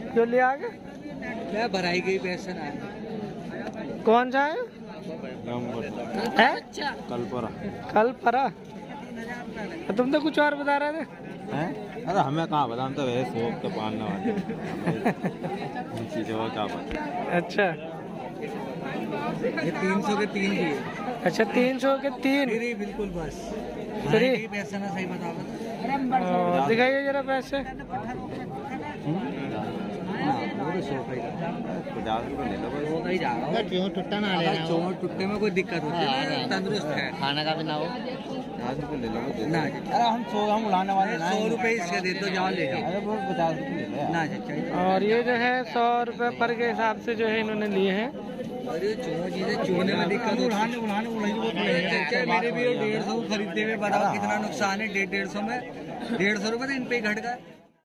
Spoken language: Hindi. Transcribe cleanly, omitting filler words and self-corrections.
जो ले आगे क्या भराई गई पैसा ना कौन सा है? कलपरा। तुम तो कुछ और बता रहे थे। अरे हमें कहाँ पता, हम तो वैसे शौक के पालने वाले चीज़ों का क्या पता। अच्छा ये 300 के 3 दिए। अच्छा 300 के 3 बिल्कुल बस फ्री। पैसा ना सही बता दिखाइए जरा पैसे। 50 रुपये ले लो टुट्टा ना ले चोट टुट्टे में कोई दिक्कत होती है, तंदुरुस्त है खाने का भी ना हो। 50 रुपये ले लो ना अरे हम उड़ाने वाले 100 रुपये इसके दे दो, जाओ ले जाओ। अरे वो 50 रुपये ले लो ना और ये जो है 100 रुपये पर के हिसाब से जो है इन्होंने लिए हैं। अरे चूने में दिक्कत होती है। मेरे भी 150 खरीदते हुए बताओ कितना नुकसान है। 150 में 150 रुपये तो इन पे घट गया।